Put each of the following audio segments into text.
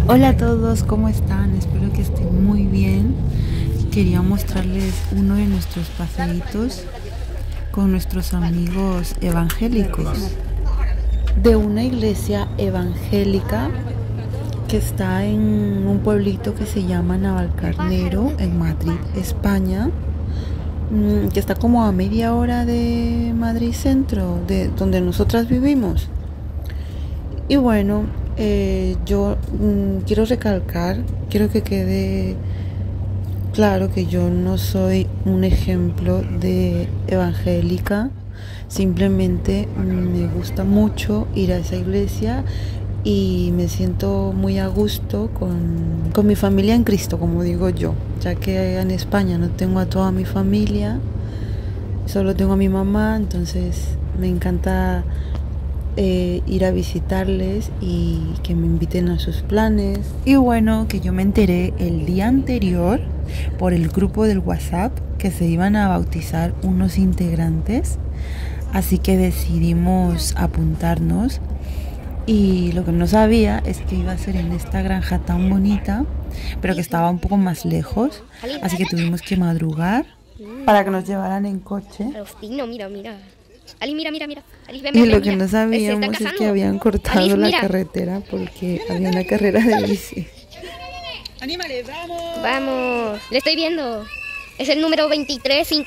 Hola a todos, ¿cómo están? Espero que estén muy bien. Quería mostrarles uno de nuestros paseitos con nuestros amigos evangélicos de una iglesia evangélica que está en un pueblito que se llama Navalcarnero, en Madrid, España, que está como a media hora de Madrid Centro, de donde nosotras vivimos. Y bueno, yo quiero recalcar, quiero que quede claro que yo no soy un ejemplo de evangélica, simplemente me gusta mucho ir a esa iglesia y me siento muy a gusto con mi familia en Cristo, como digo yo, ya que en España no tengo a toda mi familia, solo tengo a mi mamá, entonces me encanta ir a visitarles y que me inviten a sus planes. Y bueno, que yo me enteré el día anterior por el grupo del WhatsApp que se iban a bautizar unos integrantes, así que decidimos apuntarnos. Y lo que no sabía es que iba a ser en esta granja tan bonita, pero que estaba un poco más lejos, así que tuvimos que madrugar para que nos llevaran en coche. Mira, mira. Ali, mira. Ali, ven, Y lo que no sabíamos es que habían cortado Ali, la carretera porque había una carrera de bici. ¡Anímale, vamos! ¡Vamos! Le estoy viendo. Es el número 23-5.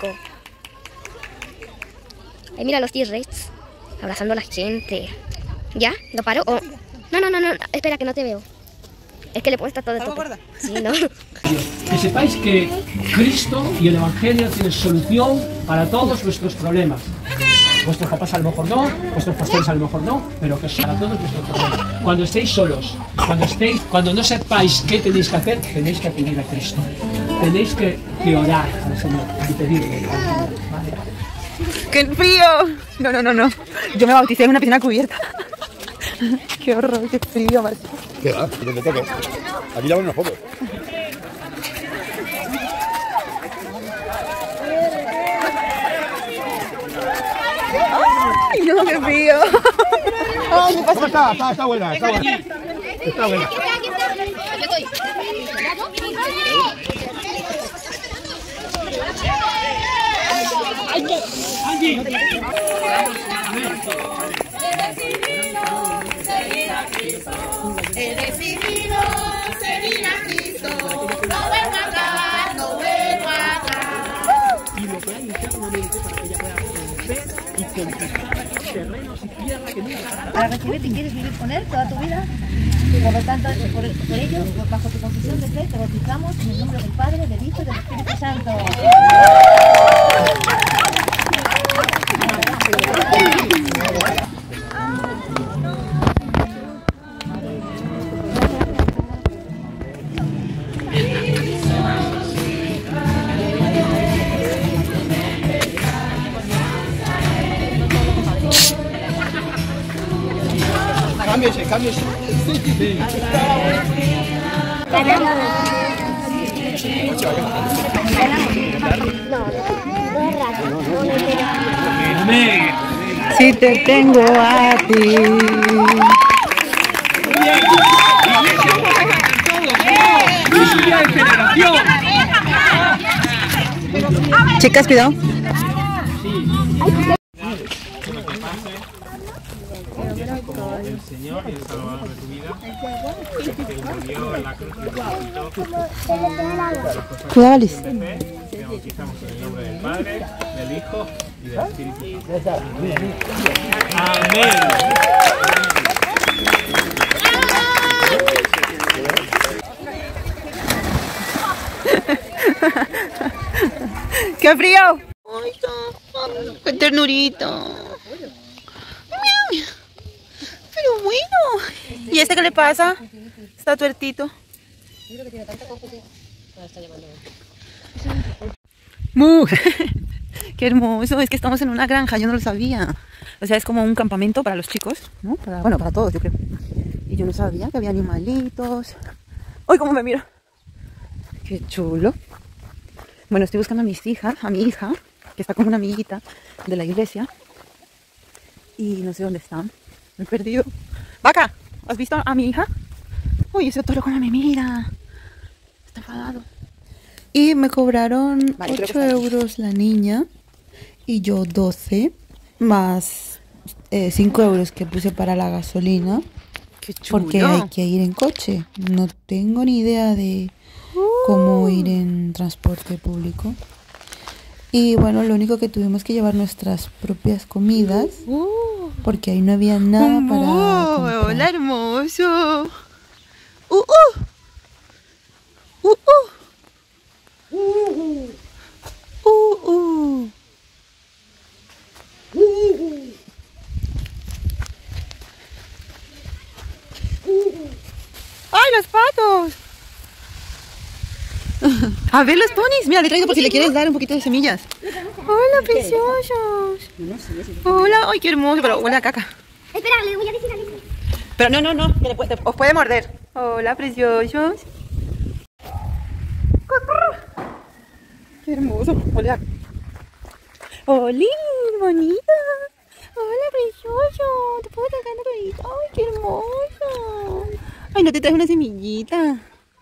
Ahí mira los T-Rex abrazando a la gente. ¿Ya? ¿Lo paro? Oh. No. Espera, que no te veo. Es que le he puesto todo el tope. Sí, ¿no? Que sepáis que Cristo y el Evangelio tienen solución para todos vuestros problemas. Vuestros papás a lo mejor no, vuestros pastores a lo mejor no, pero que para todos vuestros problemas. Cuando estéis solos, cuando no sepáis qué tenéis que hacer, tenéis que pedir a Cristo. Tenéis que orar al Señor y pedirle. ¿Vale? ¡Qué frío! No. Yo me bauticé en una piscina cubierta. ¡Qué horror, qué frío, Martín! ¿Qué va? ¿Dónde toque? Aquí ya van unos pocos. ¡Ay, no, qué frío! ¡Ay, me pasa! Está buena. Está buena. He decidido seguir a Cristo, no vuelvo atrás, no vuelvo atrás. Y lo que hay internamente para que ella pueda vencer y conquistar terrenos y tierra que nunca. Para recibirte quieres vivir con Él toda tu vida. Y por lo tanto, por ello, bajo tu confesión de fe, te bautizamos en el nombre del Padre, del Hijo y del Espíritu Santo. Cámbiese. Sí. Si te tengo a ti. Chicas, cuidado. Como el Señor y el Salvador de tu vida, que murió en la cruz de Cristo. Cuidado, Alice. Te bautizamos en el nombre del Padre, del Hijo y del Espíritu Santo. Amén. ¡Qué frío! ¡Ay, qué ternurito! Pero bueno. ¿Y este qué le pasa? Está tuertito. ¡Mu! ¡Qué hermoso! Es que estamos en una granja, yo no lo sabía. O sea, es como un campamento para los chicos, ¿no? Para todos, yo creo. Y yo no sabía que había animalitos. ¡Ay, cómo me mira! ¡Qué chulo! Bueno, estoy buscando a mi hija, que está con una amiguita de la iglesia. Y no sé dónde están. Me he perdido. ¡Vaca! ¿Has visto a mi hija? Uy, ese toro cómo me mira. Está enfadado. Y me cobraron 8 euros la niña y yo 12, más 5 euros que puse para la gasolina. Qué chulo. Porque hay que ir en coche. No tengo ni idea de cómo ir en transporte público. Y bueno, lo único que tuvimos que llevar nuestras propias comidas porque ahí no había nada para comprar. Hola, hermoso. ¡Ay, los patos! A ver los ponis. Mira, le he traído por si le quieres dar un poquito de semillas. Hola, preciosos. Hola, ay, qué hermoso, pero huele a caca. Espera, le voy a decir a Alicia. Pero no, que os puede morder. Hola, preciosos. Qué hermoso. Hola. Hola, bonita. Hola, precioso. Te puedo tocar la carita. Ay, qué hermoso. Ay, no te traes una semillita.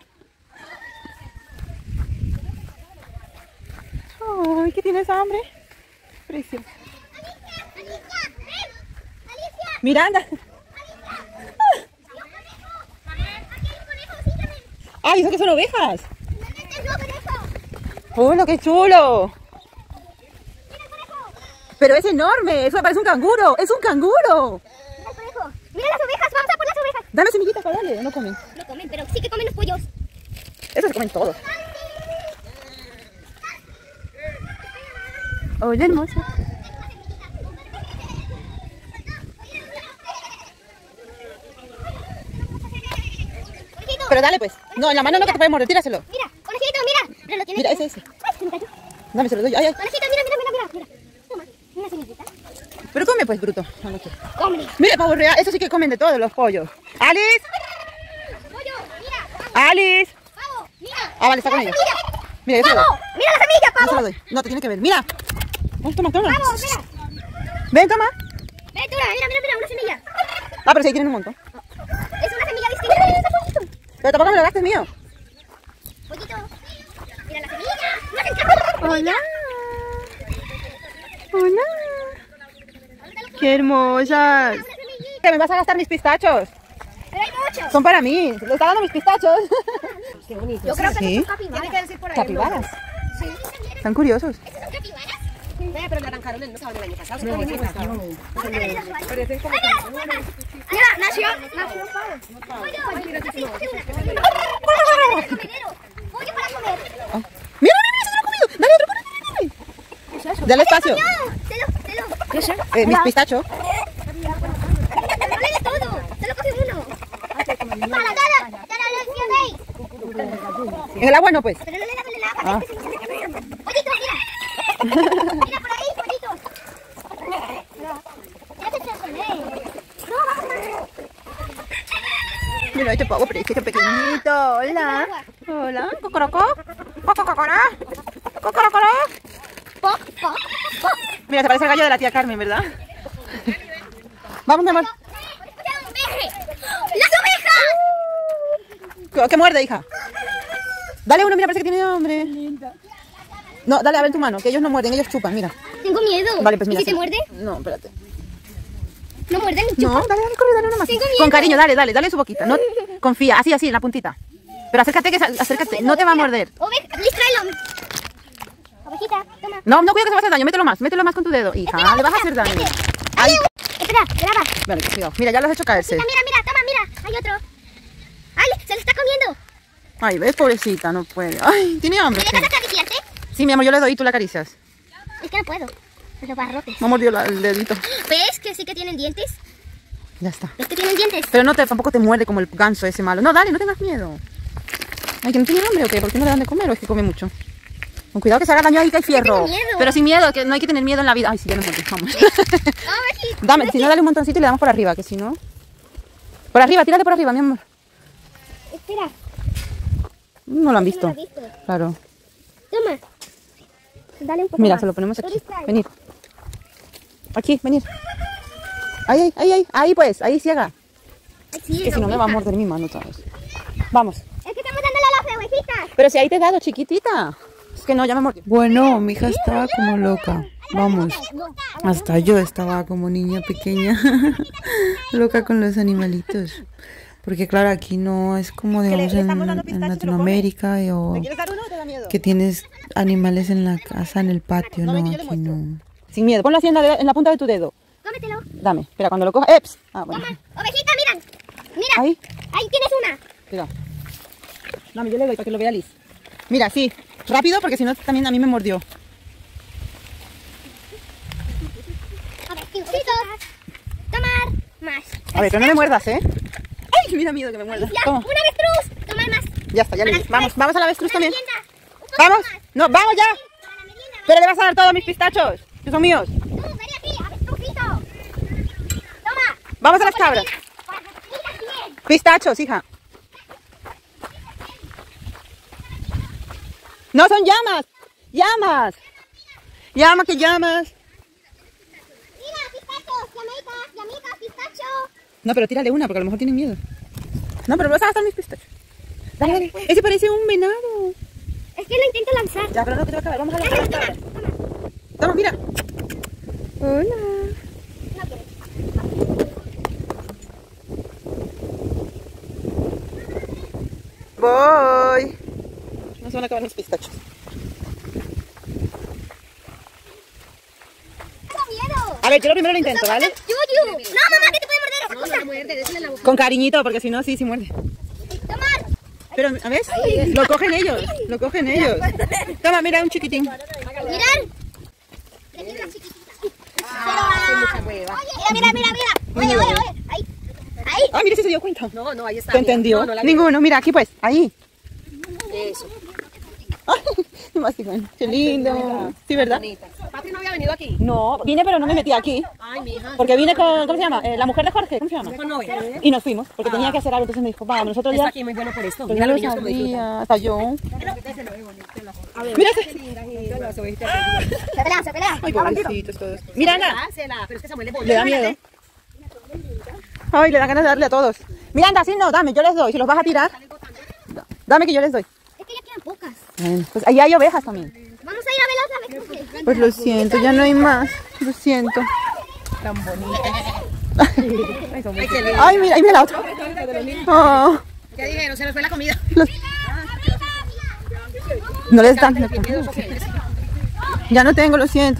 Ay, ¿qué tienes hambre? Precioso. Miranda. Ay, ¿eso qué son ovejas? ¡Hola, qué chulo! Pero es enorme, eso me parece un canguro. ¡Es un canguro! Mira las ovejas, vamos a por las ovejas. Dame semillitas para darle, no comen. No comen, pero sí que comen los pollos. Eso se comen todos. Hola, hermosa. Pero dale pues. No, en la mano no, que te puede morder, tíraselo. Mira, conejito, mira. Pero lo tienes. Mira, ese. Ay, se me cayó. Dame, se lo doy. Ay, ay. Conejito, mira. Toma, una semillita. Pero come pues, bruto. No, no quiero. Come. Mira, pavo real, eso sí que comen de todos los pollos. ¡Alice! Pollo, mira. ¡Alice! Pavo, mira. Ah, vale, está con ellos. Mira, yo se lo doy. Pavo, mira la semilla, Yo se pavo. lo doy. No, te tiene que ver. Mira. Toma, toma. Pavo, mira. Ven, toma. Ven, mira, una semilla. Ah, pero sí, tienen un montón. Es una semilla distinta. Mira, pollito. Pero tampoco me lo gastes mío. Pollito. Mira la semilla. No te encanta. Hola. Hola. Qué hermosas. Que me vas a gastar mis pistachos. Pero hay muchos. Son para mí. Le está dando mis pistachos. Qué bonito. Yo creo que ¿Sí? son capibaras. Capibaras. Sí. Están curiosos. ¿Son capibaras? Pero naranjarones no estaban el año pasado. Mira, nació pavo. Pollo para comer. Mira, se lo ha comido. Dale otro, dale. Dale espacio. ¿Qué es eso? Mis pistachos. No le des todo. Se lo coge uno. En el agua no, pues. Pero no le das en el agua. Pollito, mira. Mira por ahí, pollito. Ya te echas con él. No, vamos. Mira, este pavo, pero es que este pequeñito. Hola. Hola. Cocorocó. Cocorocó. Cocorocó. Mira, te parece el gallo de la tía Carmen, ¿verdad? Vamos, mi amor. ¡Las ovejas! ¿Qué muerde, hija? Dale uno, mira, parece que tiene hambre. No, dale a ver tu mano, que ellos no muerden, ellos chupan, mira. Tengo miedo. Vale, pues mira. ¿Y si te muerde? No, espérate. ¿No muerden? No, dale, corre, dale uno más. Tengo miedo. Con cariño, dale su boquita. No, confía, así, en la puntita. Pero acércate, acércate, no te va a morder. Oveja, Liz, tráelo. Ovejita, toma. No, cuidado que se va a hacer daño, mételo más con tu dedo. Hija, le vas a hacer daño. Ay. Espera, graba. Vale, cuidado. Mira, ya lo has hecho caerse. Mira, toma, mira. Hay otro. ¡Ay, se le está comiendo! Ay, ves, pobrecita, no puede. Ay, tiene hambre. ¿Me dejas acariciarte? Sí, mi amor, yo le doy y tú la acaricias. Es que no puedo. Los barrotes. Me mordió el dedito. ¿Ves que sí que tienen dientes? Ya está. ¿Ves que tienen dientes? Pero tampoco te muerde como el ganso ese malo. No, dale, no tengas miedo. Ay, que no tiene hambre o qué, ¿por qué no le dan de comer o es que come mucho? Con cuidado que se haga daño ahí, que hay fierro. tengo miedo. Pero sin miedo, que no hay que tener miedo en la vida. Ay, sí, ya nos muerde, vamos. A ver si... Dame, si no, dale un montoncito y le damos por arriba, que si no... Por arriba, tírale por arriba, mi amor. Espera. No lo han visto. No lo has visto. Claro. Toma. Dale un poco Mira, más. se lo ponemos Tú aquí. distrae. Venir. Aquí, venir. Ahí pues, ahí ciega. Ay, sí, Que si no me va a oveja. morder mi mano otra vez. Vamos. Es que estamos dándole a las ovejitas. Pero si ahí te he dado, chiquitita. Es que no, ya me mordió. Bueno, mi hija estaba como loca. Vamos, hasta yo estaba como niña pequeña, loca con los animalitos. Porque claro, aquí no es como digamos en Latinoamérica o que tienes animales en la casa, en el patio, no, aquí no. Sin miedo, ponlo así en la punta de tu dedo. Cómetelo. Dame, espera, cuando lo coja, ¡eps! Ah, bueno. Toma, ovejita, miran. Mira, Ahí, ahí tienes una. espera. Dame, yo le doy para que lo vea Liz. Mira, sí, rápido porque si no también a mí me mordió. Ovejcitos. Tomar más. A ver, pero no me muerdas, ¿eh? ¡Ay, me da miedo que me muerdas! Ya, Toma. un avestruz. Tomar más. Ya está, ya le di. Vamos, vamos al avestruz también. Merienda. Un poco ¡Vamos! más. ¡No, vamos ya! Para la merienda. Pero le vas a dar todos mis pistachos, que son míos. Tú, ven aquí, avestrucito. Toma. Vamos a las cabras. Mira bien. Pistachos, hija. No, son llamas. Llamas. Llama, que llamas. Mira, pistachos, llamitas, pistacho. No, pero tírale una porque a lo mejor tienen miedo. No, pero vas a gastar mis pistachos. Dale, dale. Ese parece un venado. Es que lo intento lanzar. Ya, pero no, que te va a acabar. Vamos a las cabras. Toma, mira. Hola. Voy. No se van a acabar los pistachos. Tengo miedo. A ver, yo lo primero lo intento, ¿vale? Yuyu. No, mamá, que te puede morder esa cosa. Con cariñito, porque si no, sí muerde. Tomar. Pero, a ver, lo cogen ellos. Lo cogen ellos. Toma, mira, un chiquitín. Mirar. Oye, mira. Oye. Ahí. Ah, mira si se dio cuenta. No, no, ahí está. ¿Te entendió? Ninguno, mira, aquí pues, ahí. Eso. Ay, más igual. Qué lindo. Sí, ¿verdad? Patri no había venido aquí. No, vine pero no me metí aquí. Ay, mi hija. Porque vine con, ¿cómo se llama? La mujer de Jorge, ¿cómo se llama? Con novia. Y nos fuimos, porque tenía que hacer algo, entonces me dijo, vamos, nosotros Está ya... aquí muy bueno por esto. Pues Mira no los lo niños como disfrutan. sabía, hasta yo. Mira ese. Se pelea. Ay, pobrecitos todos. Mira, Ana, Dásela, pero es que Samuel le da miedo. Ay, le da ganas de darle a todos. Mira, anda, así no, dame, yo les doy. Si los vas a tirar, dame que yo les doy. Es que ya quedan pocas. Bueno, pues ahí hay ovejas también. Vamos a ir a ver las avestruces. Pues lo siento, ya no hay más. Lo siento. Ay, mira, ahí mira la otra. Oh, ¿Qué dijeron? Se nos fue la comida. no les dan. Ya no tengo, lo siento.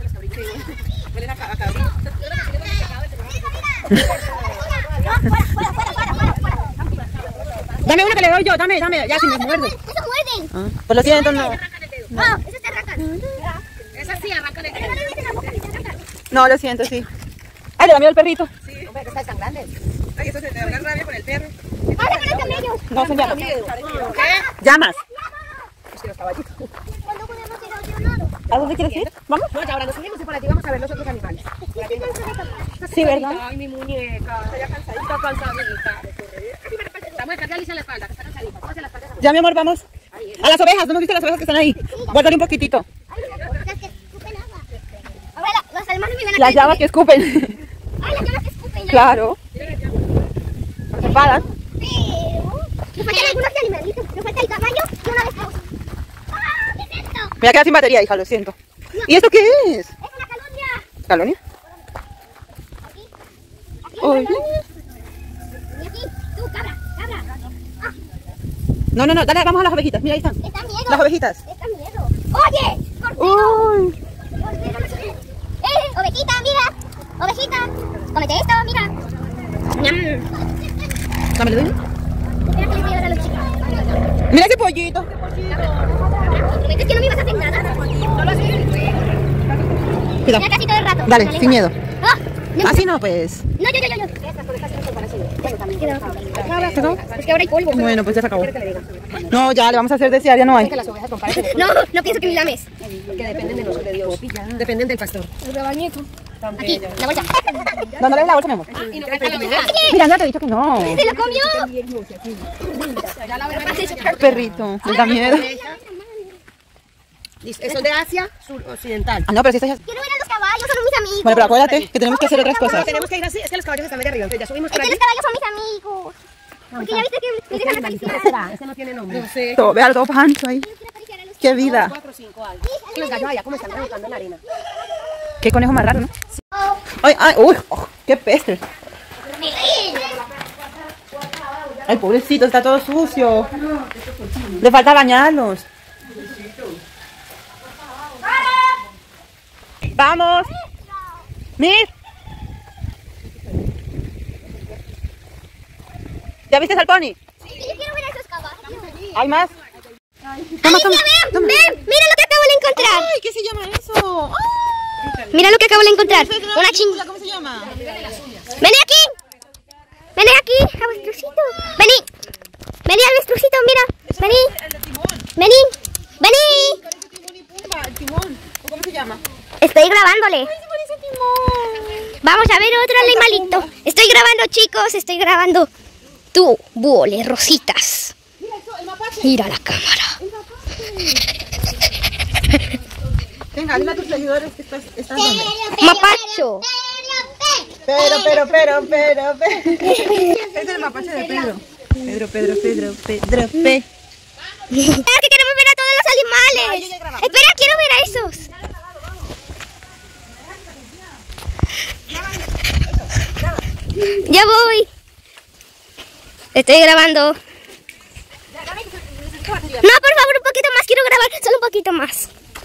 Dame una que le doy yo, dame, ya si me muerde. ¡Eso muerden! Pues lo siento, no. ¡Ah! ¡Eso te arrancan! Esa sí, arranca el No, lo siento, sí. Ay, le da miedo al perrito. Hombre, que están tan grandes. Ay, eso se te da una rabia con el perro. ¡Ahora con los camellos! No, son llamas. ¿Qué? Llamas. Es que los caballitos. ¿Cuándo podemos ir a otro lado? ¿A dónde quieres ir? ¿Vamos? No, ya ahora nos subimos y por aquí vamos a ver los otros animales. Sí, ¿verdad? Ay, mi muñeca. Está ya cansadita, cansadita. Vamos a dejarle a Alicia en la espalda, que está cansadita. Vamos a la espalda. Ya, mi amor, vamos. A las ovejas, ¿no hemos visto las ovejas que están ahí? Guárdale un poquitito. ¡Ay, las que escupen agua! Abuela, los alemanes viven aquí. Las llamas que escupen. ¡Ay, las llamas que escupen! Claro. Se enfadan. Pero... Me faltan algunos animalitos. Me falta el caballo y una avestruz. ¡Ah! ¿Qué es esto? Me voy a quedar sin batería, hija, lo siento. ¿Y esto qué es? Es una calonia. ¿Calonia? Aquí. Oye. Y aquí. Tú, cabra. Ah, No, dale, vamos a las ovejitas. Mira, ahí están. está miedo. Las ovejitas. Está miedo. ¡Oye! ¡Cordero! Uy. Ovejita, mira. Ovejita. Cómete esto, mira. ¡Ñam! Dame, ¿le doy? Espera que les voy a dar a los chicos. Mira ese pollito. ¿Prometes que no me ibas a hacer nada? No lo sé. Cuidado. Ya casi todo el rato. Dale, Dale, sin va. miedo. ¡Ah! No, Así no, pues. No, yo. Estas ovejas son para hacer. Bueno, también. Es que ahora hay polvo. Bueno, pues ya se acabó. No, ya le vamos a hacer desear, ya no hay. Las ovejas comparten. No pienso que me lames. Porque dependen de nosotros, de Dios. Dependen del pastor. El rebañito. Aquí, la bolsa. No le des la bolsa, mi amor. Y no me la oveja. Mira, ya te he dicho que no. ¡Se lo comió! El perrito, le da miedo. Son de Asia occidental. Ah, no, pero si estás... Quiero ver a los caballos, son mis amigos. Bueno, pero acuérdate que tenemos que hacer otras cosas. Tenemos que ir así, es que los caballos están de arriba. Entonces ya subimos Es por que aquí. los caballos son mis amigos. Porque ya viste que me dejan acariciar. Ese no tiene nombre. Todo, véalo todo pancho ahí. Qué vida. 4 o 5 años. Y los gallos allá como están rebotando en la arena. Qué conejo más raro, ¿no? Ay, ay, uy, oh, qué peste. Ay, pobrecito, está todo sucio. Le falta bañarlos. Vamos. Mir. ¿Ya viste al pony? Sí, yo quiero ver a esos caballos. ¿Hay más? ¡Ay, ya ven! ¡Ven! ¡Mira lo que acabo de encontrar! Ay, ¿qué se llama eso? Mira lo que acabo de encontrar. Una chingada. ¿Cómo se llama? ¡Vení aquí! ¡Vení aquí, avestrucito! ¡Vení! ¡Vení, avestrucito! ¡Mira! ¡Vení! ¡Vení! ¡Vení! El timón. ¿Cómo se llama? Estoy grabándole. Vamos a ver otro animalito. Estoy grabando, chicos. Estoy grabando. Tú, vole, rositas. Mira la cámara. Venga, dile a tus seguidores que estás donde. Mapacho. Pero. Es el mapache de Pedro. Pedro, P. Espera, que queremos ver a todos los animales. Espera, quiero ver a esos. Ya voy. Estoy grabando. No, por favor, un poquito más. Quiero grabar, solo un poquito más.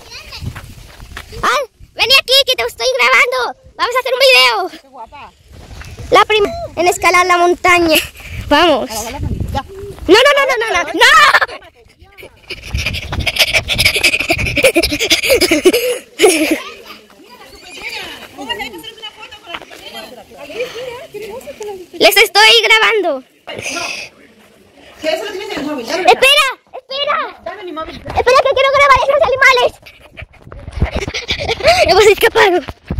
Vení aquí, que te estoy grabando. Vamos a hacer un video. Qué guapa. La primera en escalar la montaña. Vamos. No. Les estoy grabando. ¿Qué? Eso lo tienes en el móvil. Espera. Dame mi móvil. Espera, que quiero grabar a esos animales. Hemos escapado.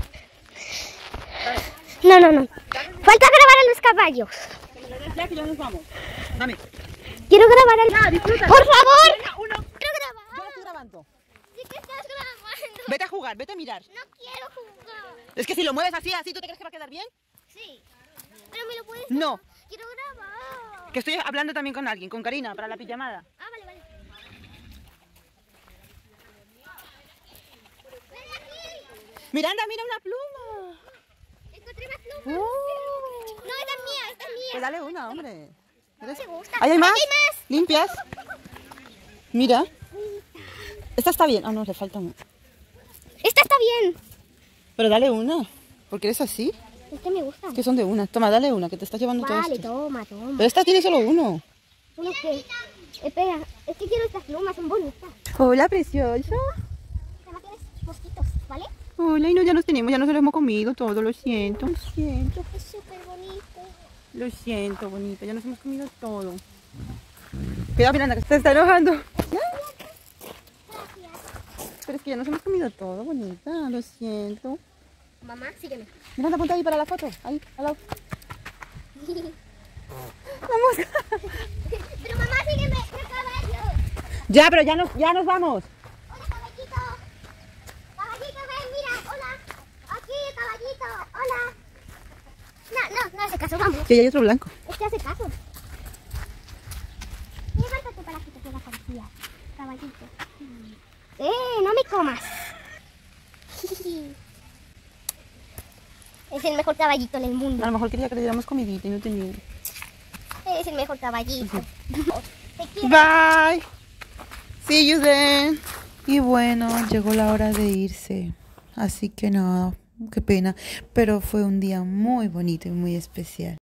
No. Falta grabar a los caballos. Ya que ya nos vamos. Dame. Quiero grabar al... ¡Por favor! Uno. ¡Quiero grabar! Yo lo estoy grabando. ¿Sí que estás grabando? Vete a jugar, vete a mirar. No quiero jugar. Es que si lo mueves así, ¿tú te crees que va a quedar bien? Sí. Pero me lo puedes... No. Quiero grabar. Que estoy hablando también con alguien, con Karina, para la pijamada. Ah, vale. Ven aquí. Miranda, mira una pluma. Encontré más plumas. No, esta es mía. Pues dale una, hombre. Me gusta. ¿Ahí hay más? Aquí hay más. ¿Limpias? Mira. Esta está bien. Ah, no, le falta una. Esta está bien. Pero dale una. Porque eres así. Este me gusta. Que son de una. Toma, dale una, que te estás llevando todo Vale, esto. toma. Pero esta tiene solo uno. ¿Uno qué? Espera, es que quiero estas plumas, son bonitas. Hola, preciosa. Además tienes mosquitos, ¿vale? Hola, y no, ya nos tenemos, ya nos lo hemos comido todo, lo siento. Es súper bonito. Lo siento, bonita, ya nos hemos comido todo. Cuidado, Miranda, que se te está enojando. Pero es que ya nos hemos comido todo, bonita, lo siento. Mamá, sígueme. Miranda, ponte ahí para la foto, ahí, al lado. Vamos. Pero mamá, sígueme, el caballo. Ya, pero ya nos vamos. Hola, caballito. Caballito, ven, mira, hola. Aquí, caballito, hola. No hace caso, vamos. Que ya hay otro blanco. Es que hace caso. Levántate para que te quede la policía, caballito. No me comas. Es el mejor caballito del mundo. A lo mejor quería que le diéramos comidita y no tenía. Es el mejor caballito. Te quiero. Bye. See you then. Y bueno, llegó la hora de irse. Así que nada, qué pena. Pero fue un día muy bonito y muy especial.